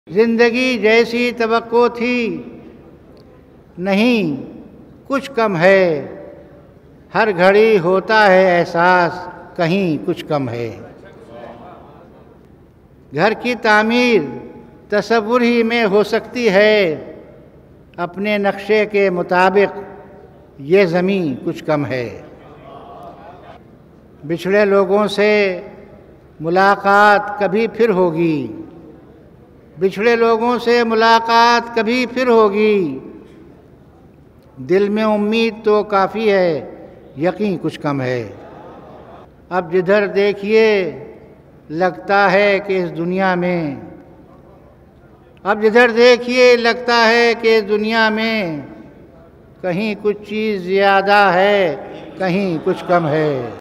जिंदगी जैसी तवक्को थी नहीं कुछ कम है, हर घड़ी होता है एहसास कहीं कुछ कम है। घर की तामीर तसव्वुर ही में हो सकती है, अपने नक्शे के मुताबिक ये ज़मीं कुछ कम है। बिछड़े लोगों से मुलाकात कभी फिर होगी, बिछड़े लोगों से मुलाकात कभी फिर होगी। दिल में उम्मीद तो काफ़ी है, यकीन कुछ कम है। अब जिधर देखिए लगता है कि इस दुनिया में, अब जिधर देखिए लगता है कि इस दुनिया में कहीं कुछ चीज़ ज़्यादा है, कहीं कुछ कम है।